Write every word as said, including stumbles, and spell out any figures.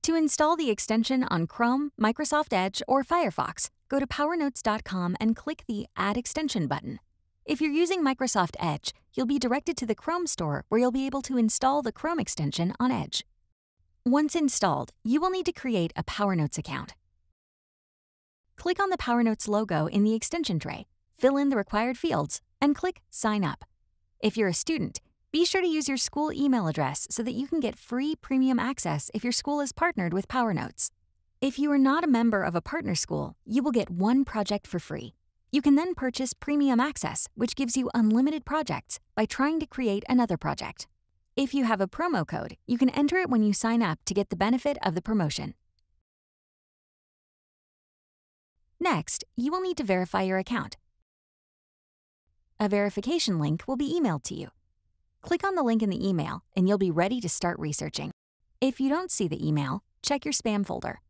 To install the extension on Chrome, Microsoft Edge, or Firefox, go to power notes dot com and click the Add Extension button. If you're using Microsoft Edge, you'll be directed to the Chrome store where you'll be able to install the Chrome extension on Edge. Once installed, you will need to create a PowerNotes account. Click on the PowerNotes logo in the extension tray, fill in the required fields, and click Sign Up. If you're a student, be sure to use your school email address so that you can get free premium access if your school is partnered with PowerNotes. If you are not a member of a partner school, you will get one project for free. You can then purchase premium access, which gives you unlimited projects by trying to create another project. If you have a promo code, you can enter it when you sign up to get the benefit of the promotion. Next, you will need to verify your account. A verification link will be emailed to you. Click on the link in the email, and you'll be ready to start researching. If you don't see the email, check your spam folder.